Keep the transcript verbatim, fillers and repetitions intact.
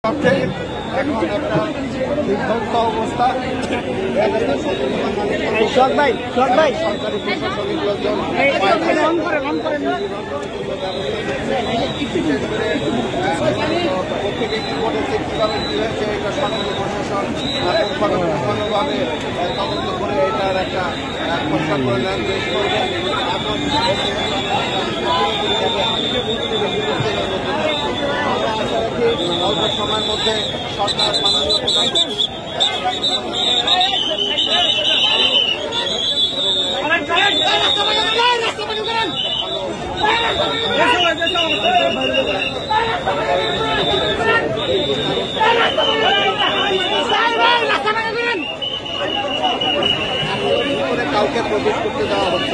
এখন একটা বিধ্বস্ত অবস্থা। ভাই ভাই সরকারি প্রশাসনিক লোকজন প্রত্যেকে কি করেছে, কিভাবে কি হয়েছে, এটা সরকারি প্রশাসন ভাবে তদন্ত করে এটার একটা পরিষ্কার করে নেন দেশ করবে। অল্প সময়ের মধ্যে সরকার মাননীয় প্রধানমন্ত্রী কাউকে প্রবেশ করতে দেওয়া হচ্ছে।